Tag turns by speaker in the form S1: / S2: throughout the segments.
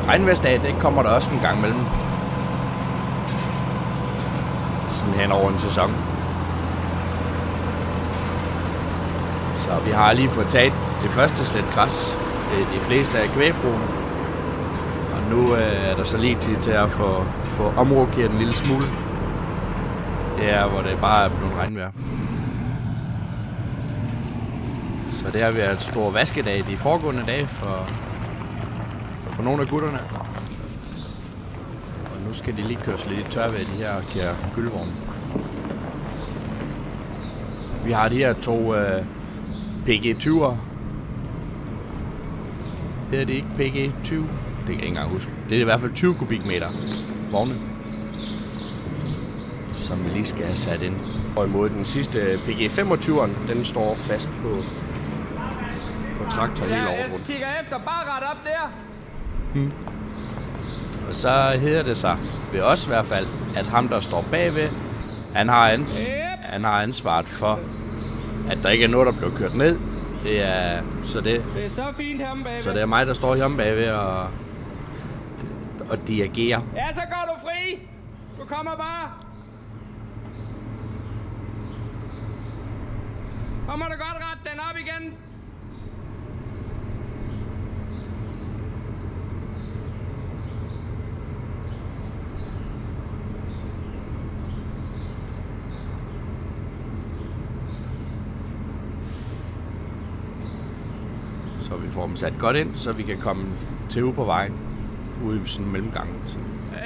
S1: regnværsdag, det kommer der også en gang imellem. Sådan hen over en sæson. Så vi har lige fået taget det første slet græs. De fleste af kvægbrugene. Og nu er der så lige tid til at få omrokeret en lille smule. Her hvor det bare er blevet regnvejr. Så det har været et stor vaskedag de foregående dage for nogle af gutterne. Og nu skal de lige køres lidt tør ved de her kære gyldvogne. Vi har de her to PG20'er. Hedder det ikke PG20? Det kan jeg ikke engang huske. Det er i hvert fald 20 kubikmeter vogne, som vi lige skal have sat ind. Hvorimod den sidste PG25'eren, den står fast på traktor hele året rundt.
S2: Kigger efter, bare ret op der.
S1: Og så hedder det sig, ved os i hvert fald, at ham der står bagved, han har ansvaret for, at der ikke er noget, der bliver kørt ned. Det er
S2: så fint her bagved.
S1: Så det er mig, der står hjemme bagved og dirigerer.
S2: Ja, så går du fri. Du kommer bare. Og må du godt rette den op igen.
S1: Så vi får dem sat godt ind, så vi kan komme til ude på vejen. Ude i sådan en mellemgang. Så.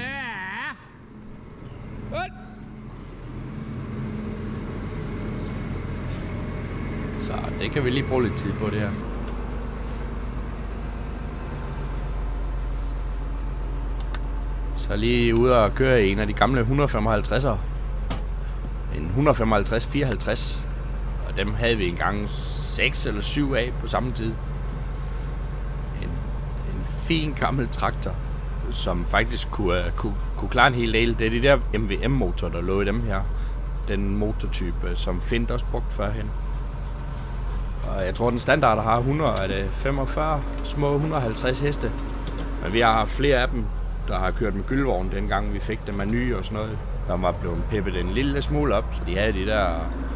S1: Så det kan vi lige bruge lidt tid på det her. Så lige ude og køre i en af de gamle 155'er. En 155-54. Og dem havde vi engang 6 eller 7 af på samme tid. En fin gammel traktor, som faktisk kunne klare en hel del. Det er de der MVM-motor, der lå i dem her. Den motortype, som Finn også brugt førhen. Og jeg tror, den standard har 145 små 150 heste. Men vi har haft flere af dem, der har kørt med gyldvogn, dengang vi fik dem af nye og sådan noget. Der var blevet peppet en lille smule op, så de havde de der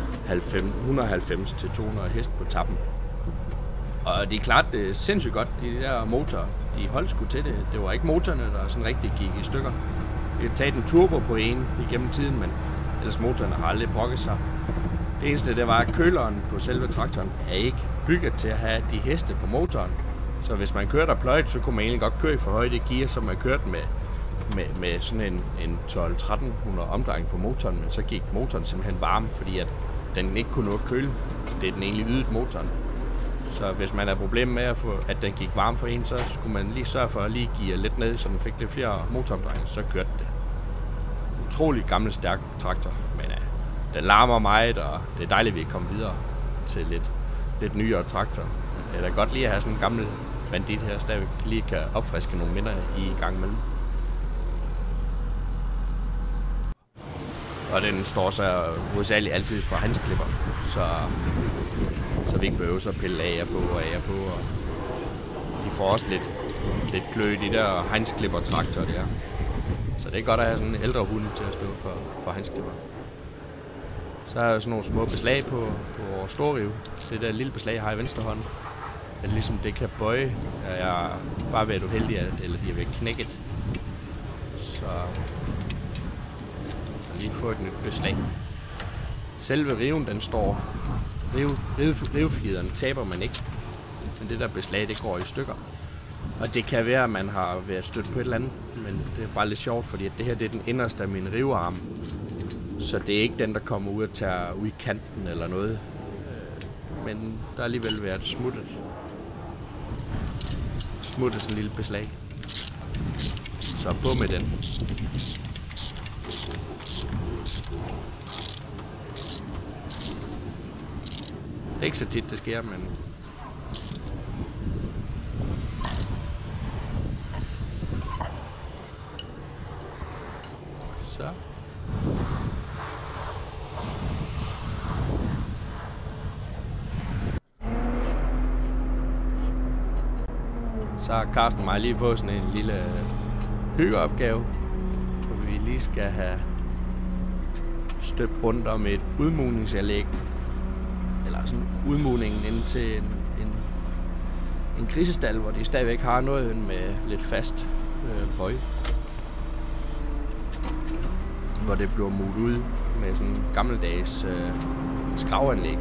S1: 190-200 hest på tappen. Og de klarede det sindssygt godt, de der motorer. De holdt sgu til det. Det var ikke motorerne, der sådan rigtig gik i stykker. Vi har taget en turbo på en igennem tiden, men ellers motorerne har aldrig brokket sig. Det eneste, det var, at køleren på selve traktoren er ikke bygget til at have de heste på motoren. Så hvis man kørte og pløjede, så kunne man egentlig godt køre i for højde gear, som man kørte med sådan en 1200-1300 omdrejning på motoren. Men så gik motoren simpelthen varm, fordi at den ikke kunne nå at køle. Det er den egentlig ydede motoren. Så hvis man har problemer med at den gik varm for en, så skulle man lige sørge for at lige give lidt ned, så den fik lidt flere motoromdrejninger, så kørte det. Utrolig gammel, stærk traktor, men den larmer meget, og det er dejligt, at vi er kommet videre til lidt nyere traktor. Det er da godt lige at have sådan en gammel bandit her, så stadig lige kan opfriske nogle minder i gang imellem. Og den står så hovedsageligt altid for handsklipper, så vi ikke behøver at pille af på. Og de får også lidt klø i de der handsklipper-traktorer der. Så det er godt at have sådan en ældre hund til at stå for handsklipper. Så er der sådan nogle små beslag på vores storrive. Det der lille beslag, jeg har i venstre hånd. At ligesom det kan bøje. Jeg er bare været uheldig, eller de er ved knækket. Så lige få et nyt beslag. Selve riven, den står. Rivefliderne taber man ikke. Men det der beslag, det går i stykker. Og det kan være, at man har været stødt på et eller andet. Men det er bare lidt sjovt, fordi det her det er den inderste af min rivearm. Så det er ikke den, der kommer ud og tager ud i kanten eller noget. Men der er alligevel været smuttet sådan en lille beslag. Så på med den. Det er ikke så tit, det sker, men... Så. Så har Carsten og mig lige fået sådan en lille hyggeopgave, hvor vi lige skal have støbt rundt om et udmugningsanlæg, eller sådan udmugningen ind til en grisestal, hvor de stadigvæk har noget med lidt fast bøj, hvor det bliver muget ud med sådan gammeldags skravanlæg.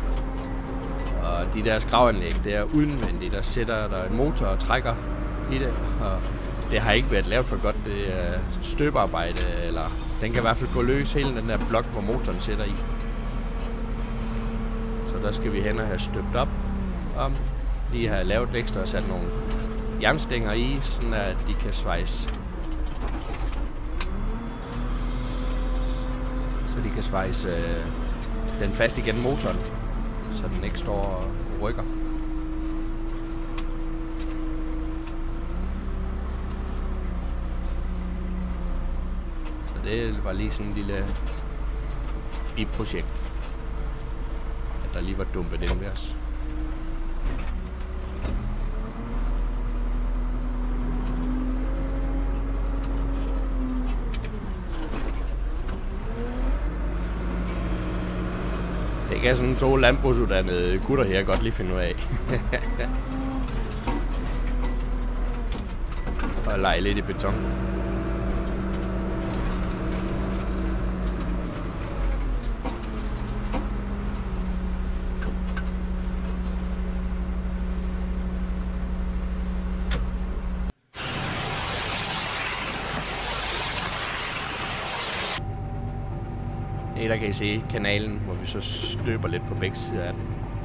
S1: Og de der skravanlæg, det er udvendigt, der sætter der en motor og trækker i det, og det har ikke været lavet for godt. Det er støbearbejde, eller den kan i hvert fald gå løs, hele den der blok, hvor motoren sætter i. Så der skal vi hen og have støbt op, og lige have lavet ekstra og sat nogle jernstænger i, sådan at de kan svejse. Så de kan svejse den fast igennem motoren, så den ikke står og rykker. Så det var lige sådan en lille biprojekt, at der lige var dumpet ind ved os. Det kan sådan 2 landbrugsuddannede gutter her godt lige finde ud af. Og lege lidt i beton. Der kan I se kanalen, hvor vi så støber lidt på begge sider af den.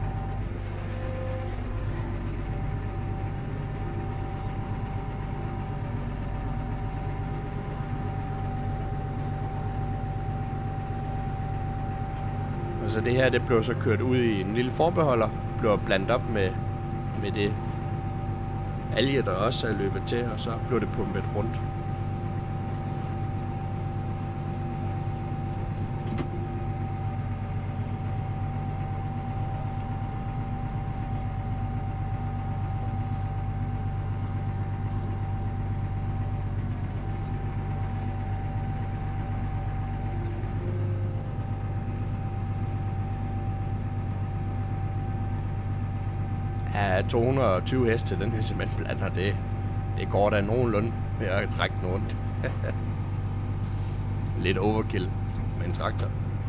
S1: Og så det her, det blev så kørt ud i en lille forbeholder, blev blandet op med det alge, der også er løbet til, og så blev det pumpet rundt. Ja, 220 heste til den her cementblander, det går da nogenlunde med at trække den rundt. Lidt overkill med en traktor.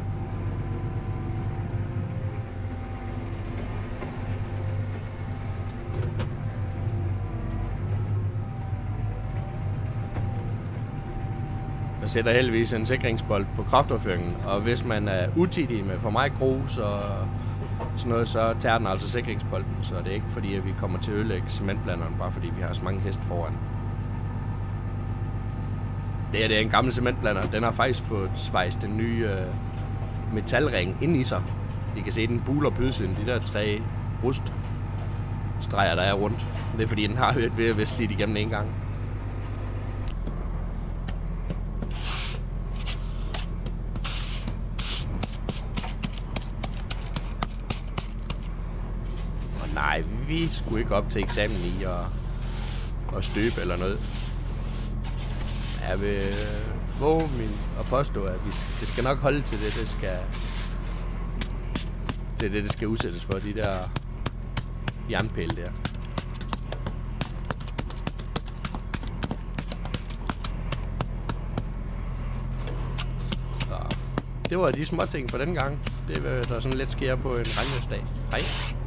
S1: Der sætter heldigvis en sikringsbolt på kraftoverføringen, og hvis man er utidig med for meget grus og sådan noget, så tager den altså sikringsbolten, så det er ikke fordi, at vi kommer til at ødelægge cementblanderen, bare fordi vi har så mange heste foran. Det er en gammel cementblander. Den har faktisk fået svejst den nye metalring ind i sig. I kan se, den buler på udsiden, de der 3 ruststreger, der er rundt. Det er fordi, den har hørt ved at være slidt igennem en gang. Nej, vi skulle ikke op til eksamen i at støbe eller noget. Jeg vil våge at påstå, at det skal nok holde til det skal udsættes for, de der jernpæle der. Så det var de små ting for den gang. Det vil der sådan lidt sker på en regnværsdag. Hej.